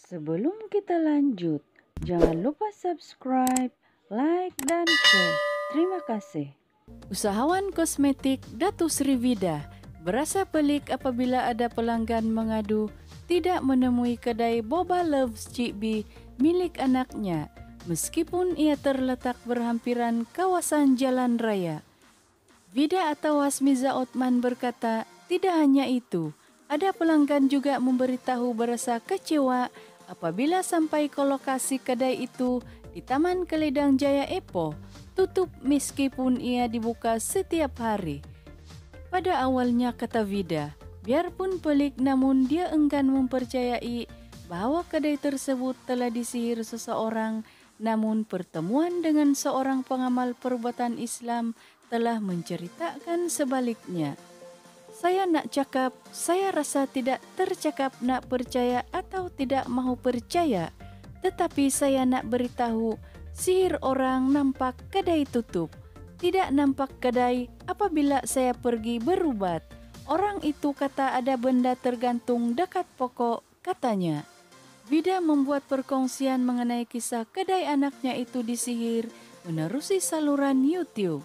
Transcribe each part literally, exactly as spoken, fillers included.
Sebelum kita lanjut, jangan lupa subscribe, like, dan share. Terima kasih. Usahawan kosmetik Datuk Sri Vida berasa pelik apabila ada pelanggan mengadu tidak menemui kedai Boba Loves Cik B milik anaknya meskipun ia terletak berhampiran kawasan jalan raya. Vida atau Hasmiza Othman berkata, tidak hanya itu, ada pelanggan juga memberitahu berasa kecewa apabila sampai ke lokasi kedai itu di Taman Keledang Jaya Epo tutup meskipun ia dibuka setiap hari. Pada awalnya, kata Vida, biarpun pelik namun dia enggan mempercayai bahwa kedai tersebut telah disihir seseorang, namun pertemuan dengan seorang pengamal perbuatan Islam telah menceritakan sebaliknya. Saya nak cakap, saya rasa tidak tercakap nak percaya atau tidak mahu percaya, tetapi saya nak beritahu, sihir orang nampak kedai tutup. Tidak nampak kedai apabila saya pergi berubat. Orang itu kata ada benda tergantung dekat pokok, katanya. Vida membuat perkongsian mengenai kisah kedai anaknya itu disihir menerusi saluran YouTube.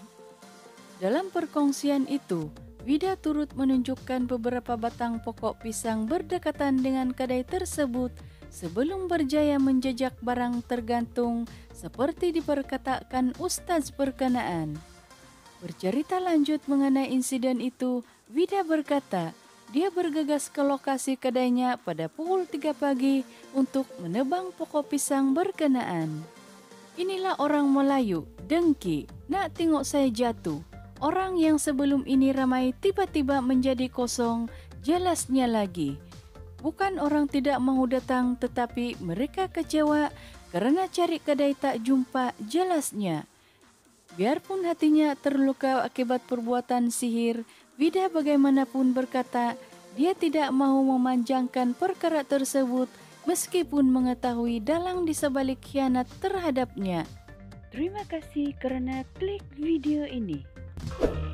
Dalam perkongsian itu, Vida turut menunjukkan beberapa batang pokok pisang berdekatan dengan kedai tersebut sebelum berjaya menjejak barang tergantung seperti diperkatakan ustaz berkenaan. Bercerita lanjut mengenai insiden itu, Vida berkata, dia bergegas ke lokasi kedainya pada pukul tiga pagi untuk menebang pokok pisang berkenaan. Inilah orang Melayu, dengki, nak tengok saya jatuh. Orang yang sebelum ini ramai tiba-tiba menjadi kosong, jelasnya lagi. Bukan orang tidak mahu datang tetapi mereka kecewa kerana cari kedai tak jumpa, jelasnya. Biarpun hatinya terluka akibat perbuatan sihir, Vida bagaimanapun berkata, dia tidak mahu memanjangkan perkara tersebut meskipun mengetahui dalang di sebalik khianat terhadapnya. Terima kasih kerana klik video ini.